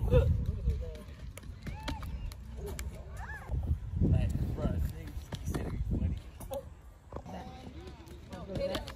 Look. Like, bro, he said it was funny.